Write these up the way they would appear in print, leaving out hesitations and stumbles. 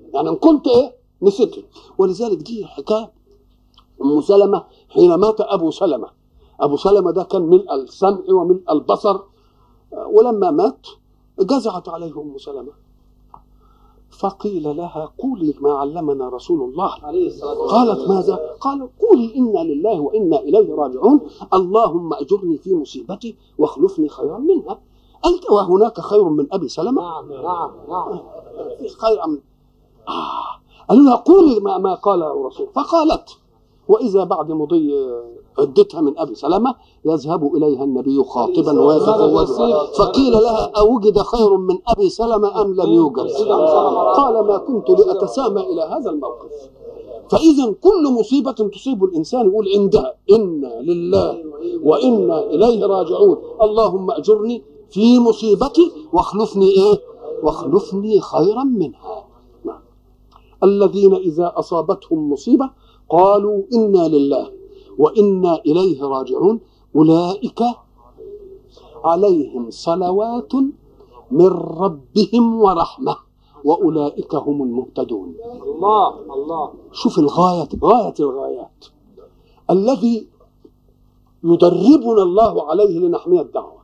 يعني ان كنت ايه نسيتها. ولذلك دي حكايه ام سلمه حين مات ابو سلمه. ابو سلمه ده كان ملء السمع وملء البصر، ولما مات جزعت عليه ام سلمه فقيل لها قولي ما علمنا رسول الله. قالت ماذا؟ قال قولي إنا لله وإنا إليه راجعون، اللهم أجرني في مصيبتي واخلفني خيرا منها. قالت وهناك خير من أبي سلمة؟ نعم خير من قالوا لها قولي ما قال الرسول. فقالت وإذا بعد مضي عدتها من أبي سلمة يذهب إليها النبي خاطبا ويتزوجها، فقيل لها أوجد خير من أبي سلمة أم لم يوجد؟ قال ما كنت لأتسامى إلى هذا الموقف. فإذا كل مصيبة تصيب الإنسان يقول عندها إنا لله وإنا إليه راجعون، اللهم أجرني في مصيبتي واخلفني إيه؟ واخلفني خيرا منها. الذين إذا أصابتهم مصيبة قالوا إنا لله وإنا إليه راجعون أولئك عليهم صلوات من ربهم ورحمة وأولئك هم المهتدون. الله شوف غاية الغايات الذي يدربنا الله عليه لنحمي الدعوة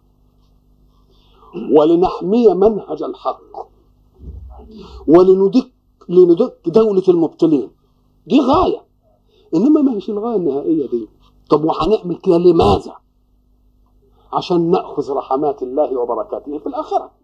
ولنحمي منهج الحق ولندك دولة المبطلين. دي غاية، إنما ما هيش الغاية النهائية دي. طب وهنعمل كده لماذا؟ عشان نأخذ رحمات الله وبركاته في الآخرة.